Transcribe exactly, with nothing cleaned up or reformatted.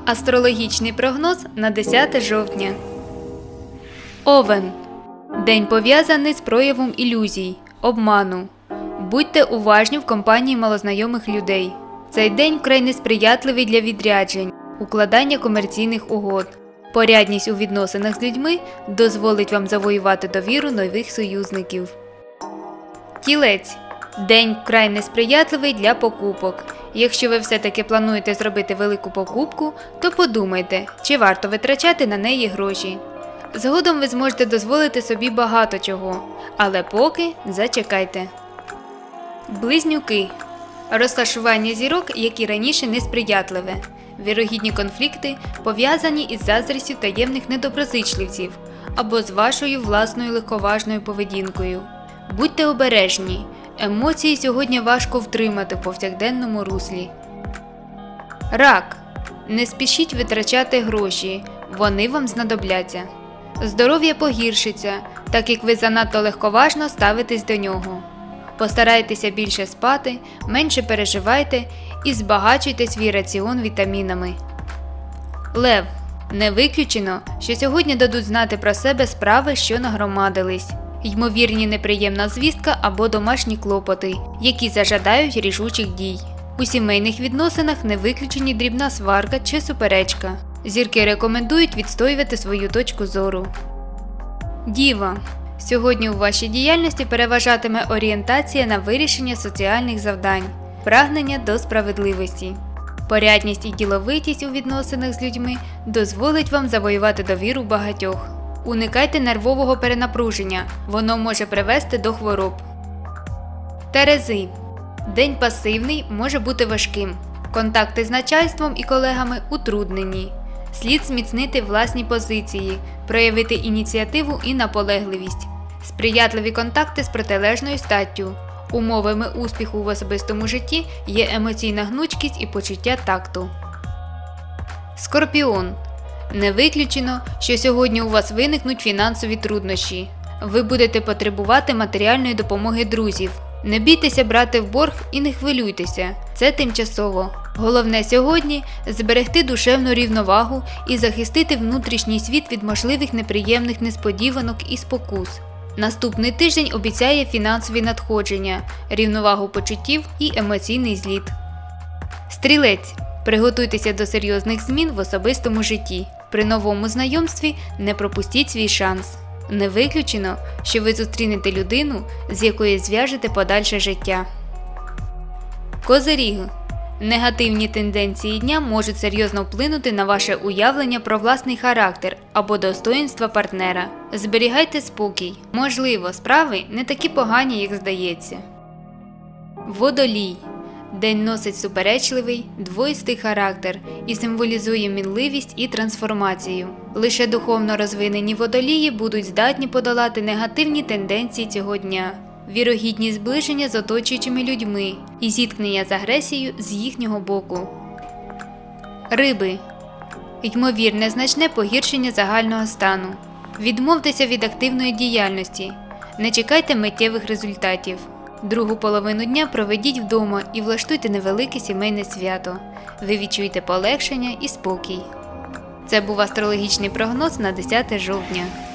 Астрологічний прогноз на десяте жовтня. Овен. День пов'язаний з проявом ілюзій, обману. Будьте уважні в компанії малознайомих людей. Цей день вкрай несприятливий для відряджень, укладання комерційних угод. Порядність у відносинах з людьми дозволить вам завоювати довіру нових союзників. Тілець. День вкрай несприятливий для покупок. Якщо ви все-таки плануєте зробити велику покупку, то подумайте, чи варто витрачати на неї гроші. Згодом ви зможете дозволити собі багато чого, але поки зачекайте. Близнюки. Розташування зірок, як і раніше, несприятливе. Вірогідні конфлікти пов'язані із заздрістю таємних недоброзичливців або з вашою власною легковажною поведінкою. Будьте обережні. Емоції сьогодні важко втримати в повсякденному руслі. Рак. Не спішіть витрачати гроші, вони вам знадобляться. Здоров'я погіршиться, так як ви занадто легковажно ставитесь до нього. Постарайтеся більше спати, менше переживайте і збагачуйте свій раціон вітамінами. Лев. Не виключено, що сьогодні дадуть знати про себе справи, що нагромадились. Ймовірні неприємна звістка або домашні клопоти, які зажадають рішучих дій. У сімейних відносинах не виключені дрібна сварка чи суперечка. Зірки рекомендують відстоювати свою точку зору. Діва. Сьогодні у вашій діяльності переважатиме орієнтація на вирішення соціальних завдань, прагнення до справедливості. Порядність і діловитість у відносинах з людьми дозволить вам завоювати довіру багатьох. Уникайте нервового перенапруження, воно може привести до хвороб. Терези. День пасивний може бути важким. Контакти з начальством і колегами утруднені. Слід зміцнити власні позиції, проявити ініціативу і наполегливість. Сприятливі контакти з протилежною статтю. Умовами успіху в особистому житті є емоційна гнучкість і почуття такту. Скорпіон. Не виключено, що сьогодні у вас виникнуть фінансові труднощі. Ви будете потребувати матеріальної допомоги друзів. Не бійтеся брати в борг і не хвилюйтеся, це тимчасово. Головне сьогодні – зберегти душевну рівновагу і захистити внутрішній світ від можливих неприємних несподіванок і спокус. Наступний тиждень обіцяє фінансові надходження, рівновагу почуттів і емоційний зліт. Стрілець. Приготуйтеся до серйозних змін в особистому житті. При новому знайомстві не пропустіть свій шанс. Не виключено, що ви зустрінете людину, з якою зв'яжете подальше життя. Козиріг. Негативні тенденції дня можуть серйозно вплинути на ваше уявлення про власний характер або достоїнства партнера. Зберігайте спокій. Можливо, справи не такі погані, як здається. Водолій. День носить суперечливий, двоїстий характер і символізує мінливість і трансформацію. Лише духовно розвинені водолії будуть здатні подолати негативні тенденції цього дня, вірогідні зближення з оточуючими людьми і зіткнення з агресією з їхнього боку. Риби. Ймовірне значне погіршення загального стану. Відмовтеся від активної діяльності. Не чекайте миттєвих результатів. Другу половину дня проведіть вдома і влаштуйте невелике сімейне свято. Ви відчуєте полегшення і спокій. Це був астрологічний прогноз на десяте жовтня.